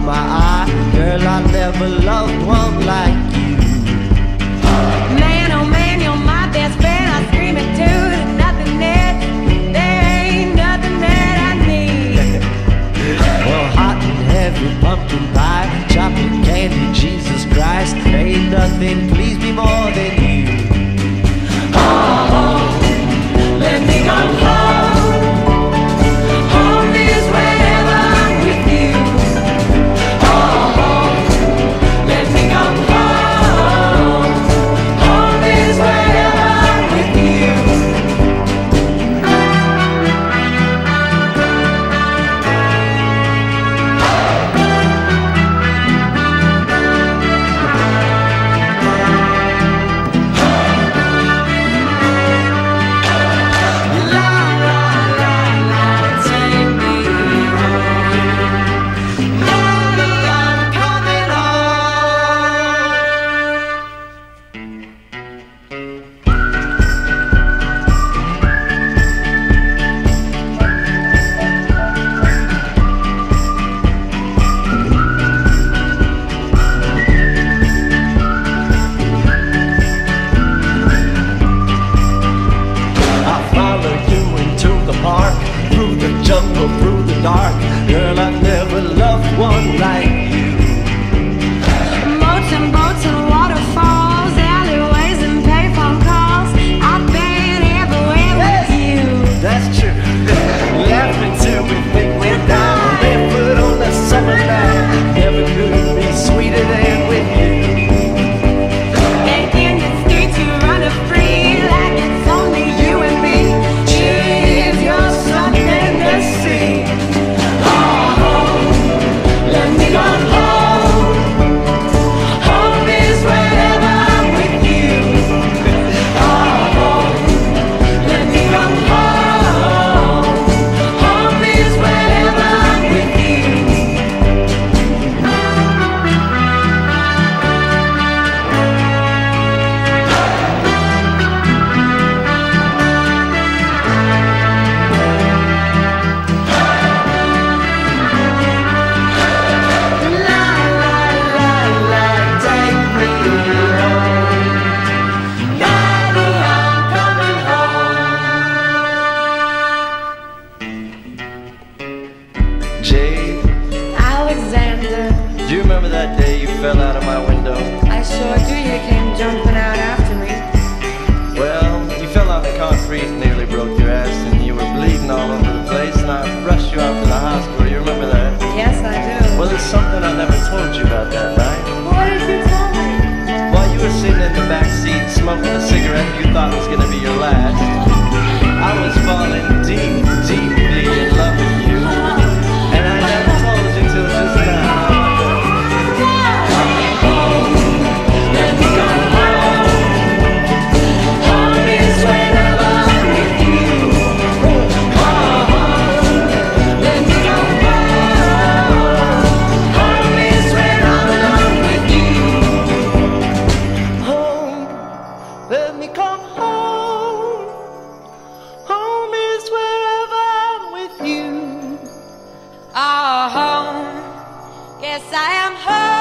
my eye. Girl, I never loved one like you. Man, oh man, you're my best friend. I scream it too. There's nothing that, there ain't nothing that I need. Well, hot and heavy pumpkin pie, chocolate candy, Jesus Christ, ain't nothing please me more than you. Oh, let me go home. Home is wherever I'm with you. Oh, let me go home. Home is wherever I'm with you. Through the jungle, through the dark, girl, I never loved one like you. Moats and boats and waterfalls, alleyways and payphone calls. I've been everywhere with you. That's true. Laughing till we think we're down, barefoot on the summer night. Never could be sweeter than with you. And in the streets you run free like it's only you and me. Cheers, you're something to see. Oh, let me go home. Home is wherever I'm with you. Oh, let me go home. Home is wherever I'm with you. Jade, Alexander, do you remember that day you fell out of my window? I sure do. You came jumping out after me. Well, you fell on the concrete and nearly broke your ass, and you were bleeding all over the place, and I rushed you out to the hospital. You remember that? Yes, I do. Well, there's something I never told you about that night. What did you tell me? While you were sitting in the back seat smoking a cigarette you thought was going to be your last, I was falling deep, deeply in love with you. And I never told you till just now. Let me go home. Home is wherever I'm with you. Oh, let me go home. Home is where I'm with you. Home, let me come home. Home is wherever I'm with you. Oh, home. Yes, I am home.